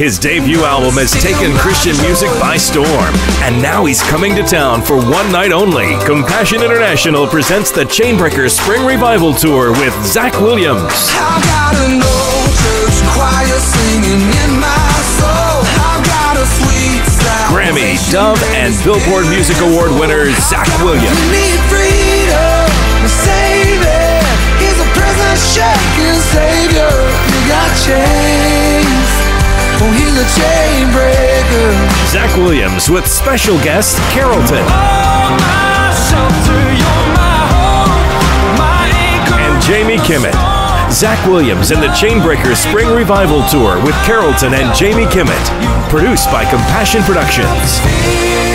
His debut album has taken Christian music by storm, and now he's coming to town for one night only. Compassion International presents the Chainbreakers Spring Revival Tour with Zach Williams. I've got an old church choir singing in my soul. I've got a sweet Grammy, Dove, and Billboard Music Award winner Zach Williams. You need freedom to save it. He's a prison shaking savior. You got chains. Oh, he's a chain breaker. Zach Williams with special guest Carrollton. Oh, my shelter, you're my hope, my anchor. And Jamie Kimmett. Zach Williams and the Chainbreakers Spring Revival Tour with Carrollton and Jamie Kimmett. Produced by Compassion Productions.